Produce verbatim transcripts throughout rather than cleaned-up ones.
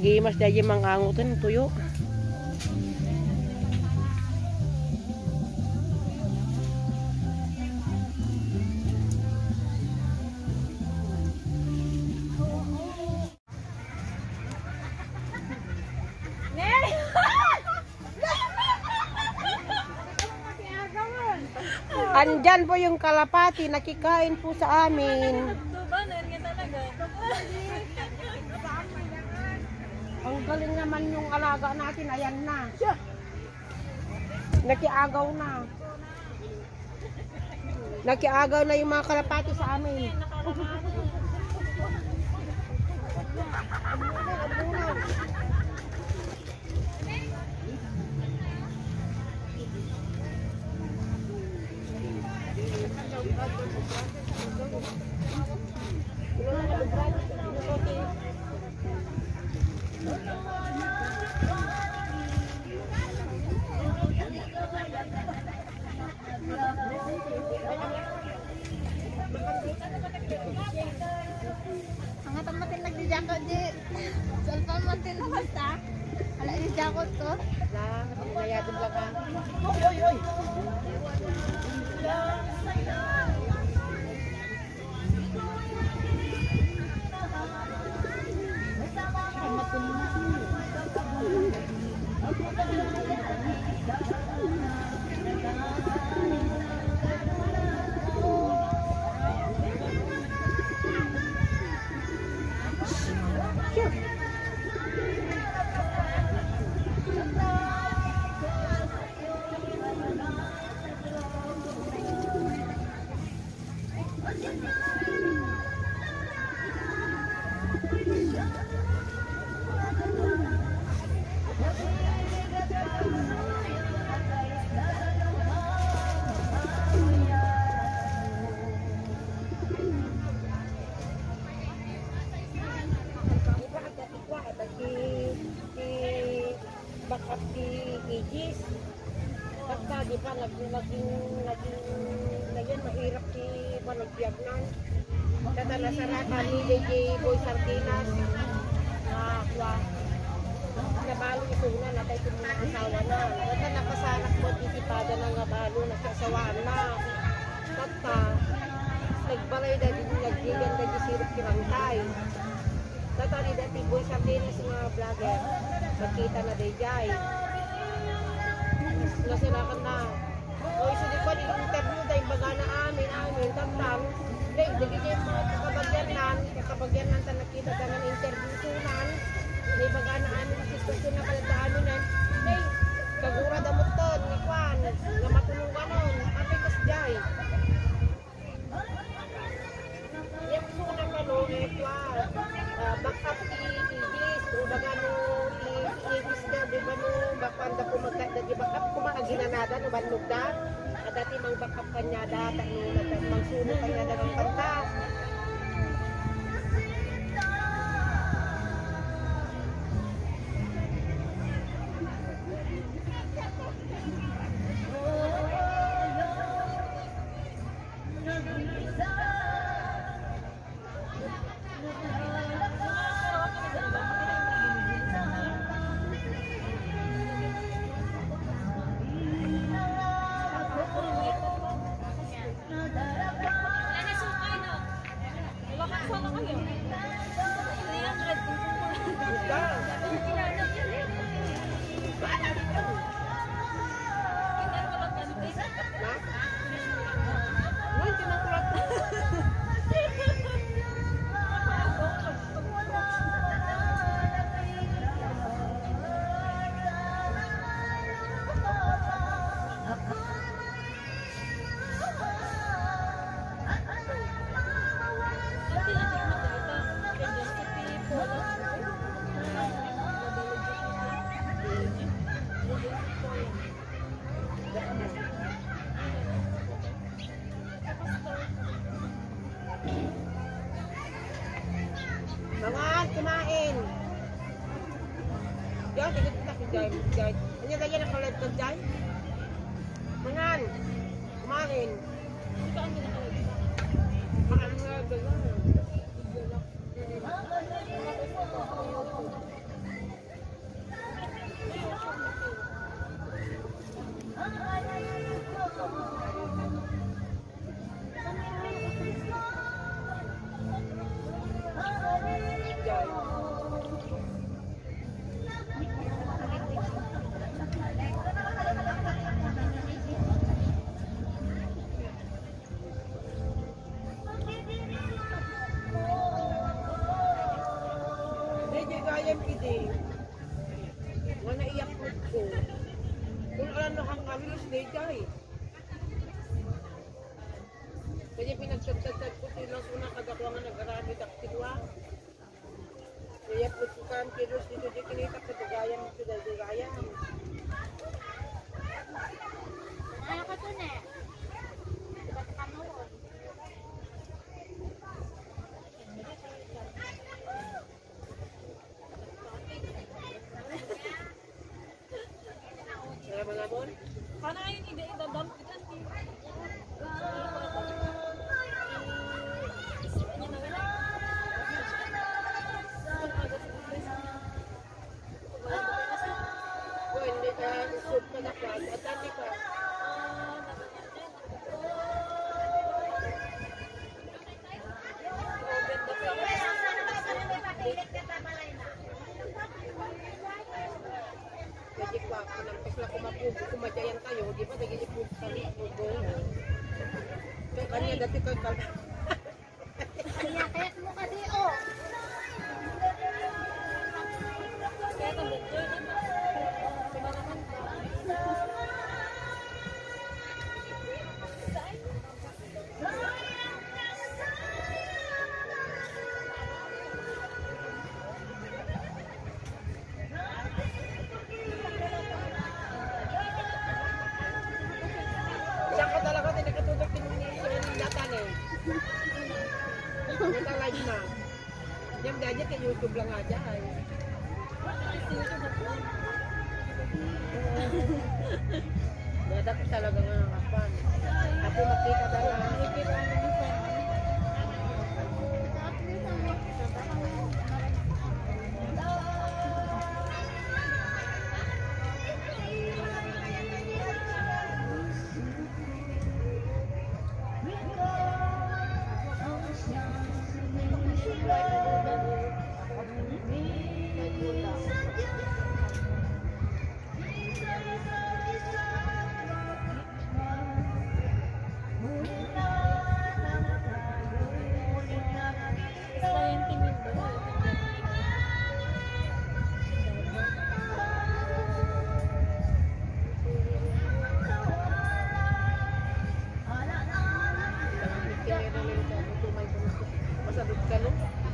Gimas dahil mang angutan tuyo. Andyan po yung kalapati, nakikain po sa amin. Ang galing naman yung alaga natin, ayan na. Nakiagaw na. Nakiagaw na yung mga kalapati sa amin. Ang matin nagdi-jakot di. Cellphone matin na basta. Ala ni jakot to. Na, nayadong lang ka. Oy, oy, oy. Bakit di igis? Basta di ba naging naging naging naging mahirap di ba nagbiagnan? Kata nasarakan ni D J Boy Sardinas. Ah, kwa. Nabalo ito na natay ko mga asawa na. Kata napasanak mo titipada ng nabalo nagsasawaan na. Kata nagbalay na din nagbigan na di sirip kirantay. Kata ni dati Boy Sardinas mga vlogger. Nakita na dayjay. Nasirakan na. O iso di ko di interview dahil baga na amin, amin, tapang. Dahil di di mga kakabagyanan, kakabagyanan ta nakita ka ng interview sunan. Dahil baga na amin, sitwasyon na kalata amin na. Dahil kagura damot to, ni Kwan, na matulungan nun. Api kas jay. Yung sunan ka no, eh Kwan, back up i-igis, o baga no, i-igis ka, di ba no, bakanda po magkada, di back up, kumahaginanada, no, banlog da. At dati mang back up kanya da, mang suno kanya da ng kanta. Mga kumain. Yan, tigit kita si Jai. Jai. Ano kaya nakalad ka, Jai? Mangan. Kumain. Ito ang ginakalit. Makaan nga gano'n. wala na kang halos day jay. Kaya pinagsadsad ko silang una kagawa nga nag-arami taktilwa. Kaya po sukan kilos dito di kinita katugayan mo sa dagayan. Ano ka to ne? Ba't ka mo? Kaya mga bon? Paano yun ida-idadam kita? Kung hindi ka usod ka na pa, at dati ka. Jadi pa, kunampas na kumapugo, kumadayan tayo, di ba naging ipog sa pugo. Kaya kanya dati ka ka. Kaya kaya mo ka di oh. Kaya ka mo ko ni ma. Kumanaman ka. Siya ka talaga, tinakatutok din ni Natan eh. Nata live na. Yung dahil kay YouTube lang aja ay. Dada ko talaga nga kapan. Ako makita talaga. Masabot ka no?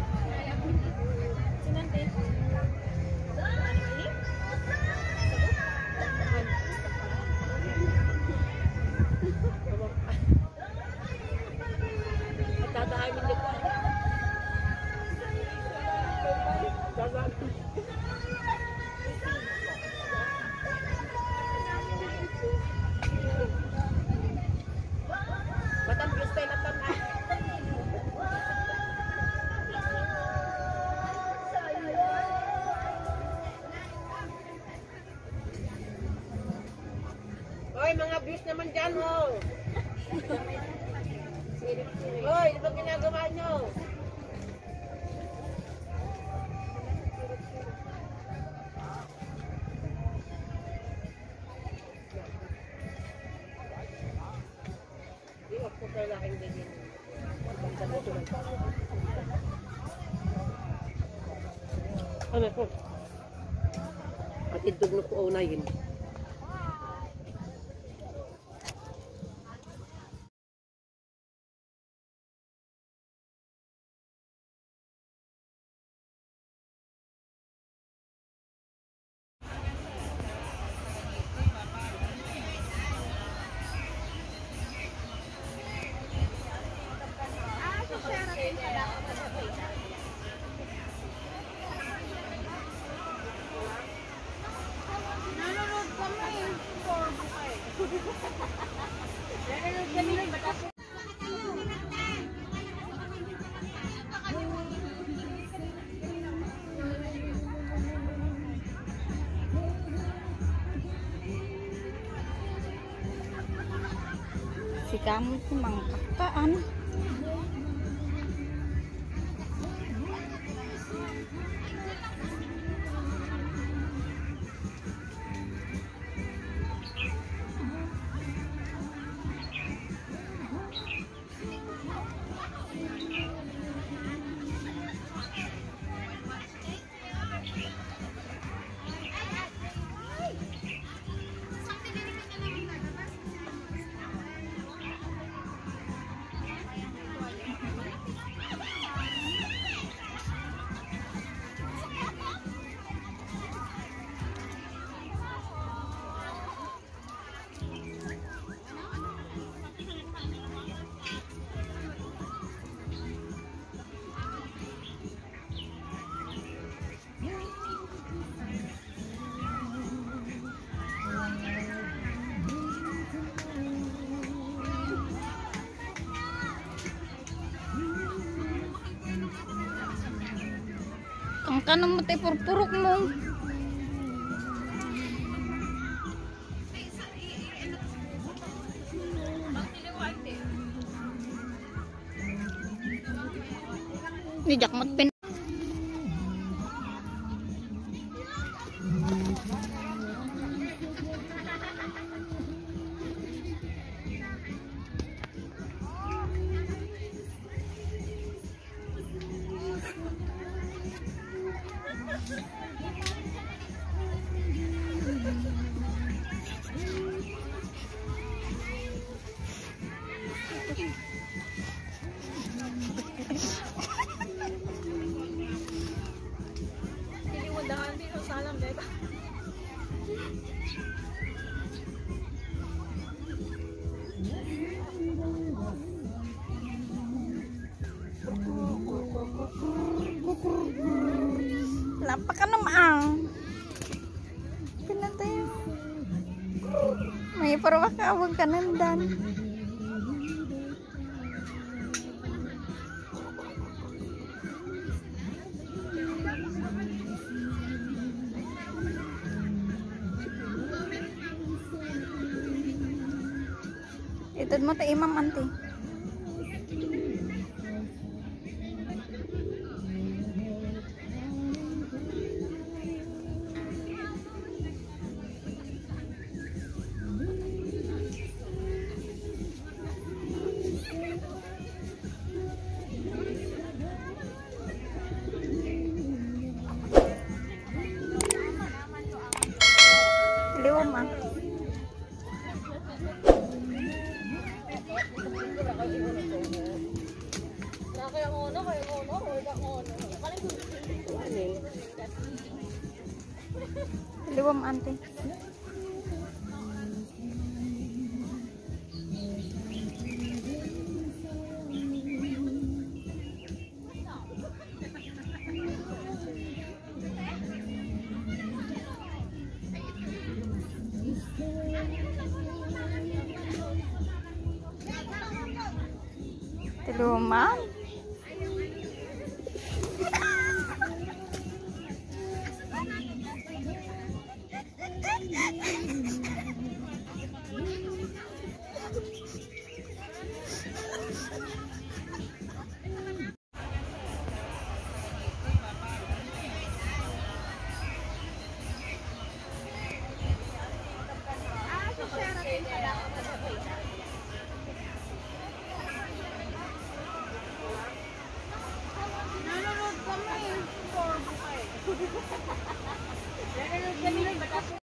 Sinante. At tatahamin din ka. Dagan. Batang pistay na tanay. Hoy, mga views naman dyan, ho. Hoy, di ba ginagawa nyo? Di, wag ko kailangan ganyan. Ano po? At idog na po unayin. Ah, so share natin sa dapat. Nanonood kami. Nanonood kami. Si kamu itu mangkakaan. Baka naman tayo purpurok mo. Ni Jack magpin. Lapa ka naman. Pinatay. May parang makawag ka nandan. Ito mo tayo imam ante. Liwam ah. Liwam ante. Tiluman. Nanonood kami.